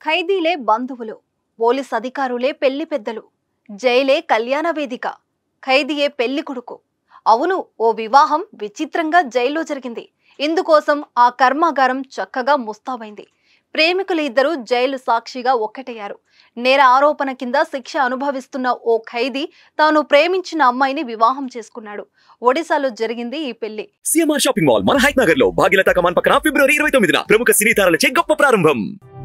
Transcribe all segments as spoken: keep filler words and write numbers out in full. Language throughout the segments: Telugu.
ఖైదీలే బంధువులు, పోలీస్ అధికారులే పెళ్లి పెద్దలు, జైలే కళ్యాణ వేదిక, ఖైదీయే పెళ్లి కొడుకు. అవును, ఓ వివాహం విచిత్రంగా జైల్లో జరిగింది. ఇందుకోసం ఆ కర్మాగారం చక్కగా ముస్తాబైంది. ప్రేమికులు ఇద్దరు జైలు సాక్షిగా ఒక్కటయ్యారు. నేర ఆరోపణ కింద శిక్ష అనుభవిస్తున్న ఓ ఖైదీ తాను ప్రేమించిన అమ్మాయిని వివాహం చేసుకున్నాడు. ఒడిశాలో జరిగింది ఈ పెళ్లి. సిఎంఆర్ షాపింగ్ మాల్ మన హైత్ నగర్ లో భాగ్యలత కమాన్ పక్కన ఫిబ్రవరి ఇరవై తొమ్మిదిన ప్రముఖ సినీ తారలచే గొప్ప ప్రారంభం.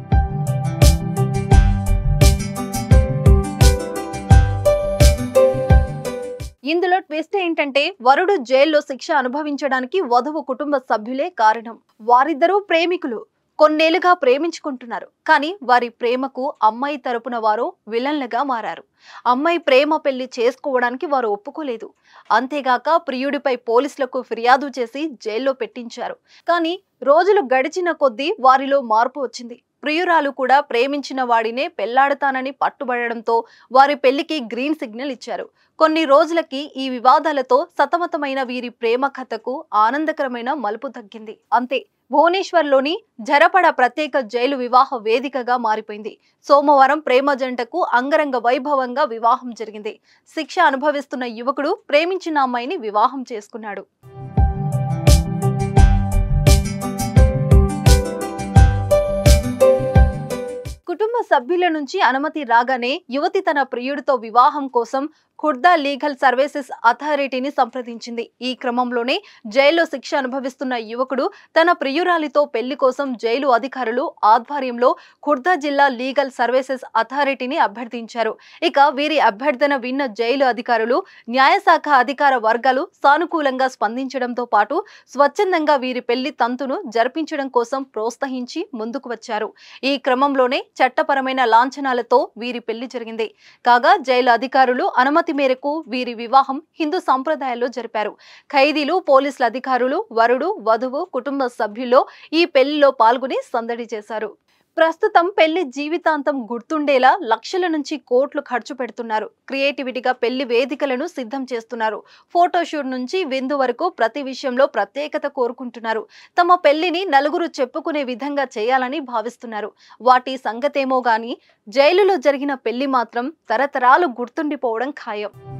ఇందులో ట్విస్ట్ ఏంటంటే వరుడు జైల్లో శిక్ష అనుభవించడానికి వధువు కుటుంబ సభ్యులే కారణం. వారిద్దరూ ప్రేమికులు, కొన్నేళ్లుగా ప్రేమించుకుంటున్నారు. కానీ వారి ప్రేమకు అమ్మాయి తరపున వారు విలన్లుగా మారారు. అమ్మాయి ప్రేమ పెళ్లి చేసుకోవడానికి వారు ఒప్పుకోలేదు. అంతేగాక ప్రియుడిపై పోలీసులకు ఫిర్యాదు చేసి జైల్లో పెట్టించారు. కానీ రోజులు గడిచిన కొద్దీ వారిలో మార్పు వచ్చింది. ప్రియురాలు కూడా ప్రేమించిన వాడినే పెళ్లాడతానని పట్టుబడడంతో వారి పెళ్లికి గ్రీన్ సిగ్నల్ ఇచ్చారు. కొన్ని రోజులకి ఈ వివాదాలతో సతమతమైన వీరి ప్రేమ కథకు ఆనందకరమైన మలుపు తగ్గింది. అంతే, భువనేశ్వర్లోని జరపడ ప్రత్యేక జైలు వివాహ వేదికగా మారిపోయింది. సోమవారం ప్రేమ జంటకు అంగరంగ వైభవంగా వివాహం జరిగింది. శిక్ష అనుభవిస్తున్న యువకుడు ప్రేమించిన అమ్మాయిని వివాహం చేసుకున్నాడు. కుటుంబ సభ్యుల నుంచి అనుమతి రాగానే యువతి తన ప్రియుడితో వివాహం కోసం ఖుర్దా లీగల్ సర్వీసెస్ అథారిటీని సంప్రదించింది. ఈ క్రమంలోనే జైల్లో శిక్ష అనుభవిస్తున్న యువకుడు తన ప్రియురాలితో పెళ్లి కోసం జైలు అధికారులు ఆధ్వర్యంలో ఖుర్దా జిల్లా లీగల్ సర్వీసెస్ అథారిటీని అభ్యర్థించారు. ఇక వీరి అభ్యర్థన విన్న జైలు అధికారులు, న్యాయశాఖ అధికార వర్గాలు సానుకూలంగా స్పందించడంతో పాటు స్వచ్ఛందంగా వీరి పెళ్లి తంతును జరిపించడం కోసం ప్రోత్సహించి ముందుకు వచ్చారు. ఈ క్రమంలోనే చట్టపరమైన లాంఛనాలతో వీరి పెళ్లి జరిగింది. కాగా జైలు అధికారులు అనుమతి మేరకు వీరి వివాహం హిందూ సంప్రదాయాల్లో జరిపారు. ఖైదీలు, పోలీసుల అధికారులు, వరుడు, వధువు కుటుంబ సభ్యుల్లో ఈ పెళ్లిలో పాల్గొని సందడి చేశారు. ప్రస్తుతం పెళ్లి జీవితాంతం గుర్తుండేలా లక్షల నుంచి కోట్లు ఖర్చు పెడుతున్నారు. క్రియేటివిటీగా పెళ్లి వేదికలను సిద్ధం చేస్తున్నారు. ఫోటోషూట్ నుంచి విందు వరకు ప్రతి విషయంలో ప్రత్యేకత కోరుకుంటున్నారు. తమ పెళ్లిని నలుగురు చెప్పుకునే విధంగా చేయాలని భావిస్తున్నారు. వాటి సంగతేమో గాని జైలులో జరిగిన పెళ్లి మాత్రం తరతరాలు గుర్తుండిపోవడం ఖాయం.